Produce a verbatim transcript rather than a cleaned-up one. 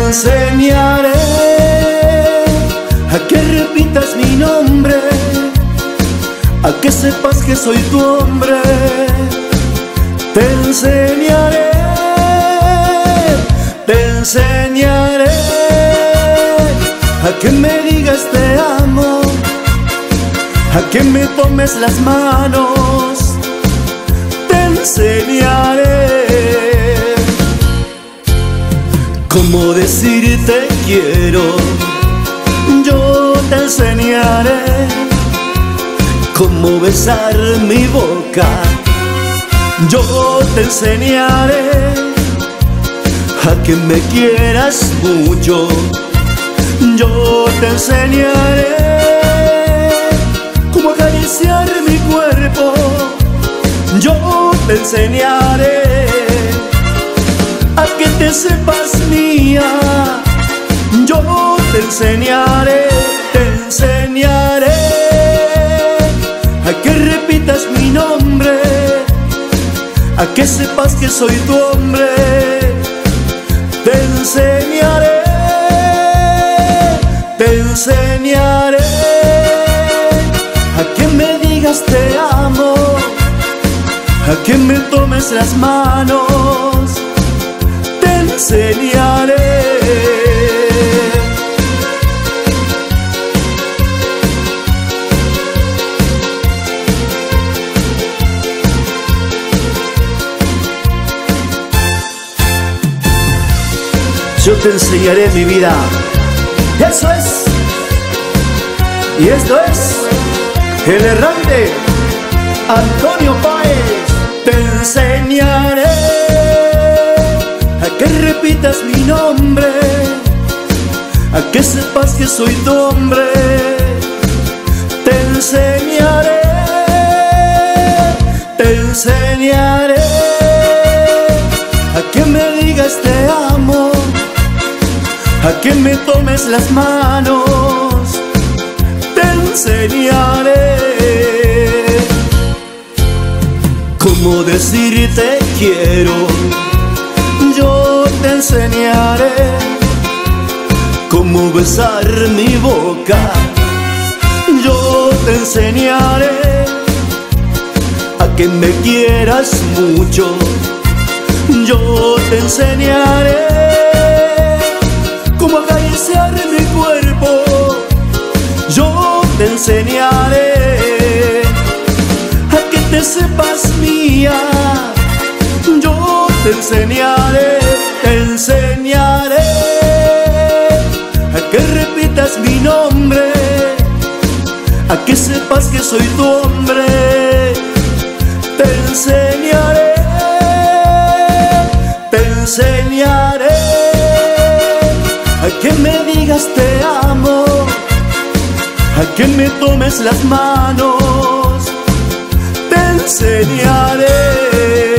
enseñaré a que repitas mi nombre, a que sepas que soy tu hombre. Te enseñaré, te enseñaré a que me digas te amo, a que me tomes las manos. Te enseñaré cómo decirte quiero. Yo te enseñaré cómo besar mi boca. Yo te enseñaré a que me quieras mucho. Yo te enseñaré cómo acariciar mi cuerpo. Yo te enseñaré a que te sepas mía. Yo te enseñaré, te enseñaré a que repitas mi nombre, a que sepas que soy tu hombre. Te enseñaré, te enseñaré a que me digas te amo, a que me tomes las manos. Te enseñaré. Yo te enseñaré mi vida. Eso es. Y esto es el errante Antonio Páez. Te enseñaré a que repitas mi nombre, a que sepas que soy tu hombre. Te enseñaré, te enseñaré a que me digas te amo, a que me tomes las manos. Te enseñaré cómo decirte quiero. Yo te enseñaré cómo besar mi boca. Yo te enseñaré a que me quieras mucho. Yo te enseñaré cómo acariciar mi cuerpo. Yo te enseñaré a que te sepas mía. Yo te enseñaré, te enseñaré a que repitas mi nombre, a que sepas que soy tu hombre. Te enseñaré, te enseñaré a que me digas te amo, a que me tomes las manos. Te enseñaré.